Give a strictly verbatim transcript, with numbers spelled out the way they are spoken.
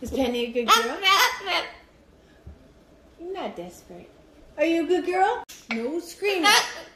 Is Penny a good girl? You're not desperate. Are you a good girl? No screaming.